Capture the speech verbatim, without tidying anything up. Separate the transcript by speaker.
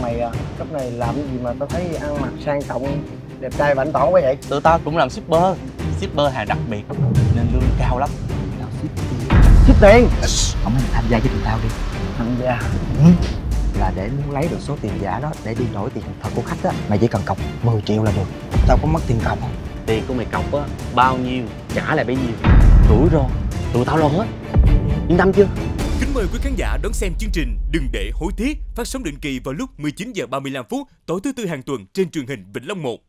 Speaker 1: mày à, lúc này làm cái gì mà tao thấy ăn mặc sang trọng, đẹp trai bảnh tỏn quá vậy?
Speaker 2: Tụi tao cũng làm shipper, shipper hàng đặc biệt nên lương cao lắm.
Speaker 1: Tao ship tiền. Ship tiền?
Speaker 3: Không mày tham gia với tụi tao đi.
Speaker 1: Tham gia?
Speaker 3: Ừ. Là để muốn lấy được số tiền giả đó để đi đổi tiền thật của khách á, mày chỉ cần cọc mười triệu là được. Tao có mất tiền cọc không?
Speaker 2: Tiền của mày cọc á bao nhiêu trả lại bấy nhiêu. Rủi ro tụi tao lo hết. Yên tâm chưa?
Speaker 4: Kính mời quý khán giả đón xem chương trình Đừng Để Hối Tiếc, phát sóng định kỳ vào lúc mười chín giờ ba mươi lăm phút tối thứ tư hàng tuần trên truyền hình Vĩnh Long một.